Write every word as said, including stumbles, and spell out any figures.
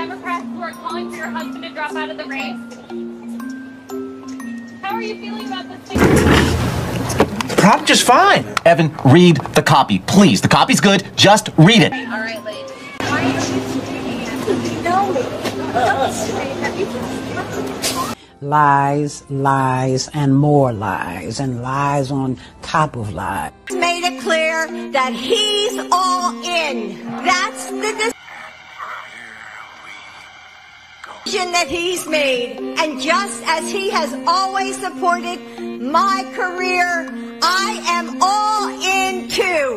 Democrats who are calling for your husband to drop out of the race? How are you feeling about this thing? Probably just fine. Evan, read the copy, please. The copy's good. Just read it. All right, ladies. Why are you screaming? You know me. Don't scream. Have you Lies, lies, and more lies, and lies on top of lies. Made it clear that he's all in. That's the decision that he's made. And just as he has always supported my career, I am all in too.